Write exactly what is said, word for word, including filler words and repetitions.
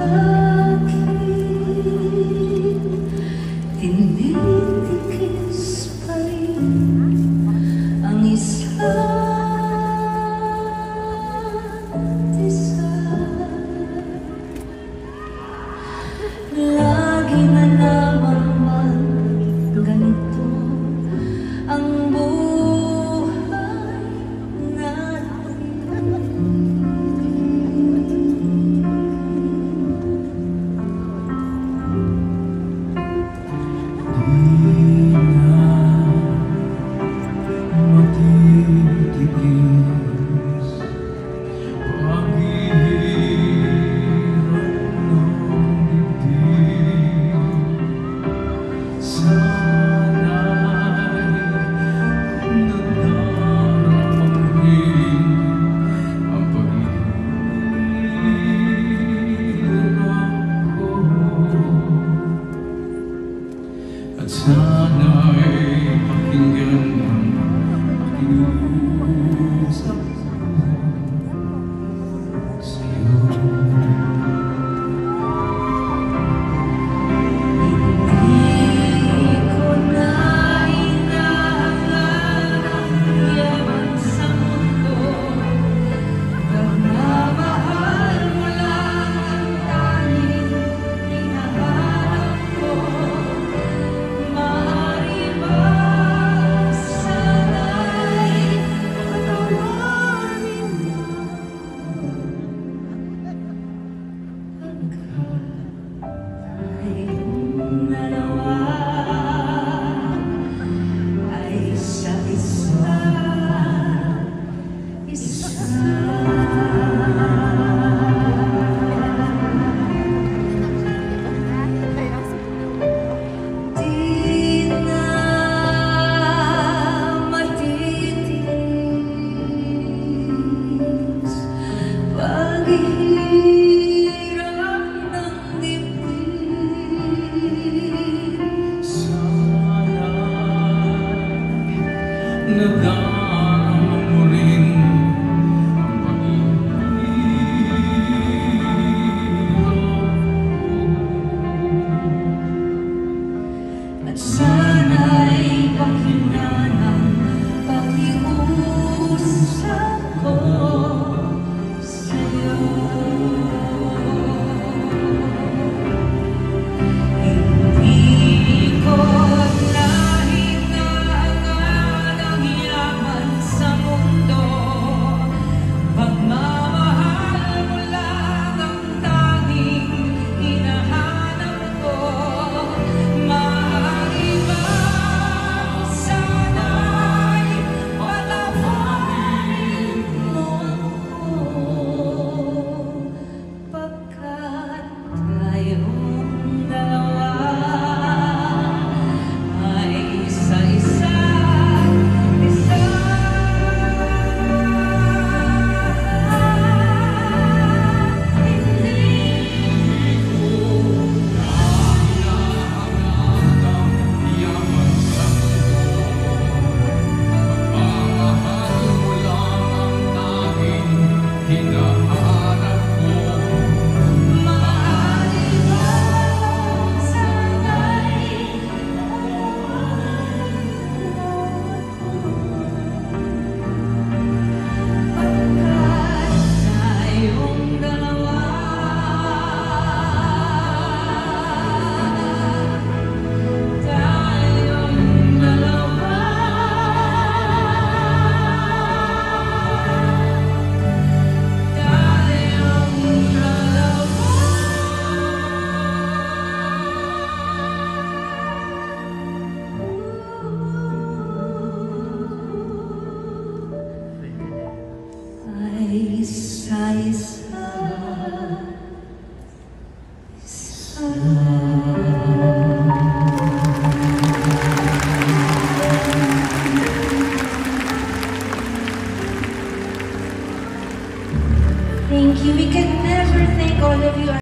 tinitikis pa rin ang isa't isa. Lagi na naman man ganito ang buhay natin. At sana'y pakinggan ang pakiusap ko sa'yo. Hindi ko na inahangan ang yaman sa mundo. Pagmamahal mo lang ang tanging hinahanap ko. Nadama mo rin ang At pag-ibig. sana'y pakinggan ang pakiusap ko sa'yo. Hindi ko na hinahangan ang yaman sa mundo. Pagmamahal mo lang ang tanging hinahanap ko. Maaari bang sana'y patawarin mo ako, pagkat tayong dalawa ay isa-isa't isa. Isa-isa, isa. Thank you. We can never thank all of you.